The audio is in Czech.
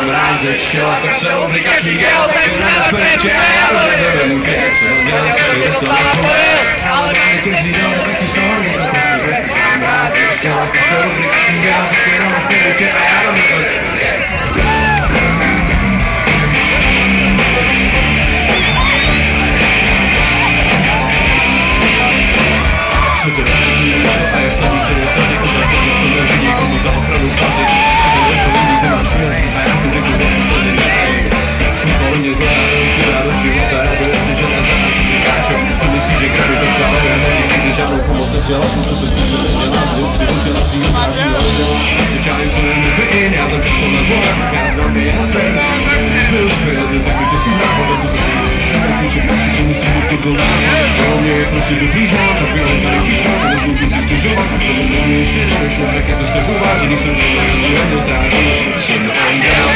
mám rád čela, tak se oblikačný děl, tak na peče, já to nevím, keď jsem dělal, když to nepověl, ale mě tě zvídal, tak si z toho něco prostě mám rád čela, tak se oblikačný děl, tak jenom máš peče a já to nevím. A je slavý se dostatě, to za to nevidí, komu za ochranu platy. A to je to lidi, to máš svět, a já to řeknu, to nedáš. Slovo mě zvládá, ty dá do života, já to jasně, že na záč nekáčo. To myslíš, že kradu to stále, já neděkám, že žádnou pomoc nedělá, tuto srdci se nedělá, vždycky do těla svýho zážního odděla. Děčáním se nemůže in, já jsem často na dvora, já znám je na ten. Byl zpět, řekli to svým náhodem, co se děje, že nepíče, že musí být to dolů. Pro mě je prostě dobrý žál, tak bylo tady kýška, to nezmůžu si stěžovat, to by mě ještě nevyšlo, tak je to se uváží, když jsem zvolil, že nezdráží. Jsem Anděl.